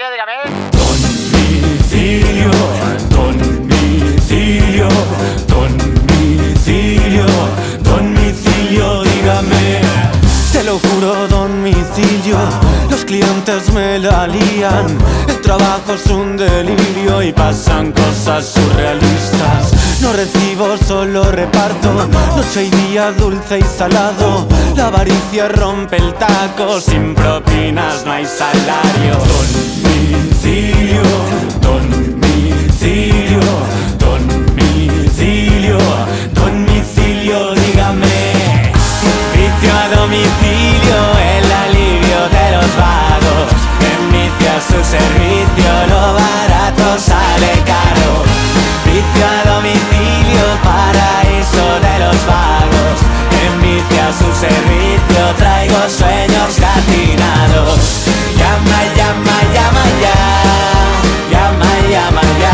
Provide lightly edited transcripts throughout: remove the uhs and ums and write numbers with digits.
domicilio, dígame. Domicilio, domicilio, domicilio, domicilio, dígame. Se lo juro, domicilio, los clientes me la lían. El trabajo es un delirio y pasan cosas surrealistas. No recibo, solo reparto, noche y día dulce y salado. La avaricia rompe el taco, sin propinas no hay salario. Domicilio, domicilio, domicilio, domicilio, dígame. Vicio a domicilio, el alivio de los vagos. Envicia su servicio, lo barato sale caro. Vicio a domicilio, paraíso de los vagos. Envicia su servicio, traigo sueños gatinados. Llama, llama, llama ya. Llama, llama ya.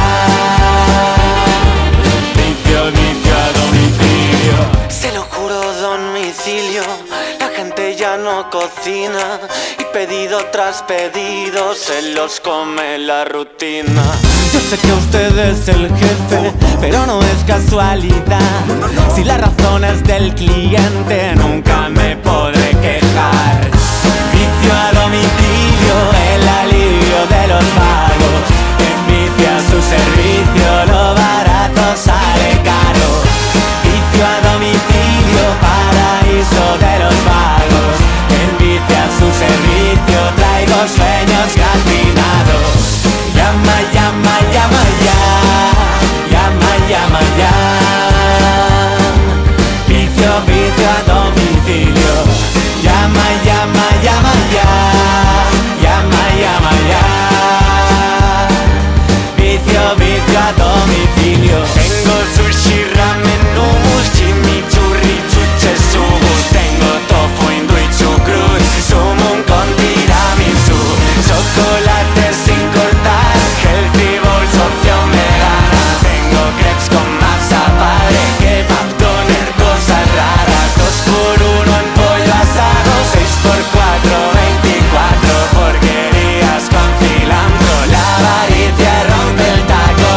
Vicio, vicio a domicilio. Se lo juro, domicilio. La gente ya no cocina y pedido tras pedido se los come la rutina. Yo sé que usted es el jefe, pero no es casualidad. Si la razón es del cliente, nunca me podré quejar. Vicio a domicilio, el alivio de los vagos. Envicia su servicio, lo barato sale caro. Vicio a domicilio, paraíso de los vagos. Envicia su servicio, traigo sueños gatinados. Llama, llama, llama ya. Llama, llama ya. Vicio, vicio a domicilio. Llama, llama, llama ya. Llama, llama ya. Vicio, vicio a domicilio. Tengo sushi, ramen, hummus, chimichurri, chuches, subus. Tengo tofu, hindú y chucrut, sumun con tiramisú. Chocolate sin cortar, healthy bowls, opción vegana. Tengo crepes con masa padre, kebab, doner, cosas raras. 2x1 en pollo asado, 6x4, 24 porquerías con cilantro. La avaricia rompe el taco.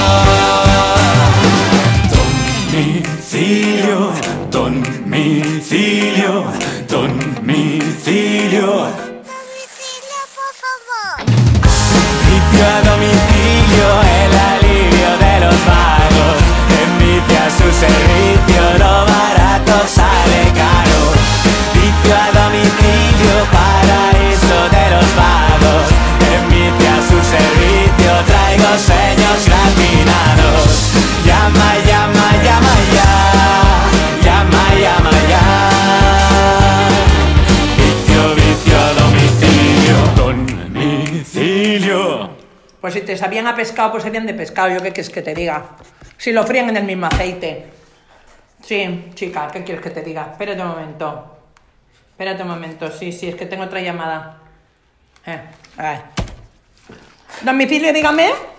Domicilio, domicilio, domicilio. Domicilio, por favor. Vicio a domicilio, el alivio de los vagos. Envicia su servicio, lo barato sale caro. Vicio a domicilio, paraíso de los vagos. Envicia su servicio, traigo sueños gratinados. Llama, llama, llama ya. Llama, llama ya. Vicio, vicio a domicilio, domicilio. Pues si te sabían a pescado, pues serían de pescado. ¿Yo qué quieres que te diga? Si lo fríen en el mismo aceite. Sí, chica, ¿qué quieres que te diga? Espérate un momento. Espérate un momento. Sí, es que tengo otra llamada. A ver. Domicilio, dígame.